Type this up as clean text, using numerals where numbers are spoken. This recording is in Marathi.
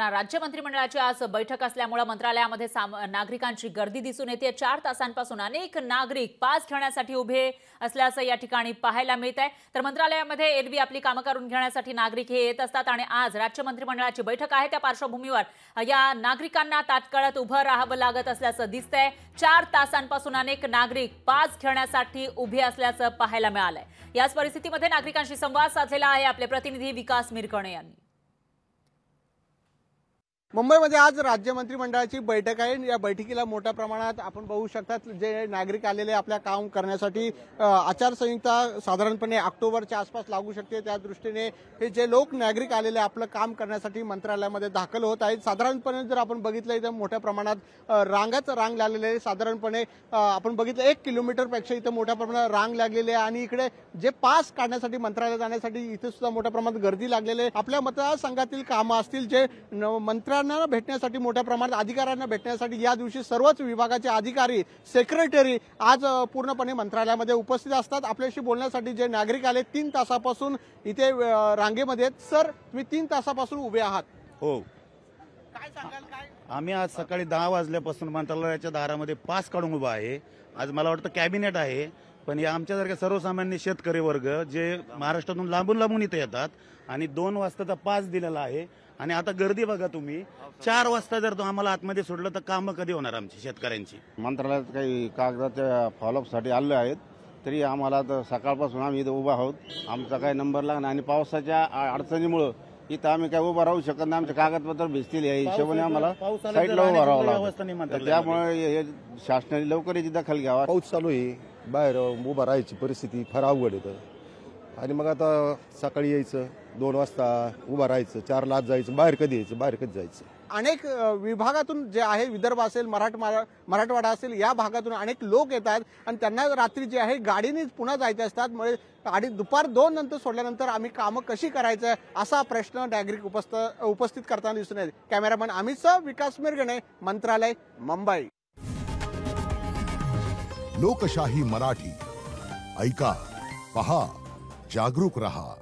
राज्य मंत्रिमंडळाची आज बैठक असल्यामुळे मंत्रालयामध्ये नागरिकांची गर्दी दिसून येते। 4 तासांपासून अनेक नागरिक पास घेण्यासाठी उभे असल्याचं या ठिकाणी पाहायला मिळत आहे। तर मंत्रालयामध्ये एरवी आपली कामं करून घेण्यासाठी नागरिक हे येत असतात आणि आज राज्य मंत्रिमंडळाची बैठक आहे, त्या पार्श्वभूमीवर या नागरिकांना तात्काळ उभं राहावं लागत असल्याचं दिसतंय। 4 तासांपासून अनेक नागरिक पास घेण्यासाठी उभे असल्याचं पाहायला मिळालंय। याच परिस्थितीमध्ये नागरिकांशी संवाद साधलेला आहे आपले प्रतिनिधी विकास मिरकणे यांनी। मुंबईमध्ये आज राज्य मंत्रिमंडळाची बैठक आहे। या बैठकीला मोठ्या प्रमाणात आपण बघू शकतात जे नागरिक आलेले आपल्या काम करण्यासाठी आचारसंहिता साधारणपणे ऑक्टोबरच्या आसपास लागू शकते, त्या दृष्टीने हे जे लोक नागरिक आलेले आपलं काम करण्यासाठी मंत्रालयामध्ये दाखल होत आहेत। साधारणपणे जर आपण बघितलं इथं मोठ्या प्रमाणात रांग लागलेले आहे। साधारणपणे आपण बघितलं 1 किलोमीटरपेक्षा इथं मोठ्या प्रमाणात रांग लागलेली आहे आणि इकडे जे पास काढण्यासाठी मंत्रालयात जाण्यासाठी इथे सुद्धा मोठ्या प्रमाणात गर्दी लागलेली आहे। आपल्या मतदारसंघातील कामं असतील जे भेटण्यासाठी मोठ्या प्रमाणात अधिकाऱ्यांना भेटण्यासाठी या दिवशी सर्वच विभागाचे अधिकारी सेक्रेटरी आज पूर्णपणे मंत्रालयामध्ये उपस्थित असतात। आपल्याशी बोलण्यासाठी जे नागरिक आले 3 तासापासून इथे रांगेमध्ये आहेत। सर, तुम्ही 3 तासापासून उभे आहात। हो, काय सांगाल? काय आम्ही आज सकाळी 10 वाजल्यापासून मंत्रालयाच्या दारामध्ये पास काढून उभा आहे। आज मला वाटतं कॅबिनेट आहे, पण या आमच्यासारख्या सर्वसामान्य शेतकरी वर्ग जे महाराष्ट्रातून लांबून इथे येतात आणि 2 वाजताचा पास दिलेला आहे आणि आता गर्दी बघा तुम्ही। 4 वाजता जर तो आम्हाला आतमध्ये सोडलं तर कामं कधी होणार आमची शेतकऱ्यांची? मंत्रालयात काही कागदाच्या फॉलोअपसाठी आले आहेत, तरी आम्हाला सकाळपासून आम्ही इथं उभा आहोत। आमचा काही नंबर लागणार आणि पावसाच्या अडचणीमुळे इथं आम्ही काय उभा राहू शकत नाही। आमचे कागदपत्र भिजतील या हिशोबाने आम्हाला साईडला उभा राहावं लागतं। त्यामुळे हे शासनाने लवकर याची दखल घ्यावा। पाऊस चालू आहे, बाहेर उभा राहायची परिस्थिती फार अवघड आहे आणि मग आता सकाळी यायचं, 2 वाजता उभा राहायचं, 4ला आत जायचं, बाहेर कधी यायचं, बाहेर कधी जायचं। अनेक विभागातून जे आहे विदर्भ असेल, मराठवाडा असेल, या भागातून अनेक लोक येतात आणि त्यांना रात्री जे आहे गाडीनेच पुन्हा जायचे असतात। म्हणजे दुपार 2 नंतर सोडल्यानंतर आम्ही कामं कशी करायचं असा प्रश्न नागरिक उपस्थित करताना दिसून येते। कॅमेरामॅन अमितसह विकास मिरगणे, मंत्रालय, मुंबई। लोकशाही मराठी ऐका, पहा, जागरूक रहा।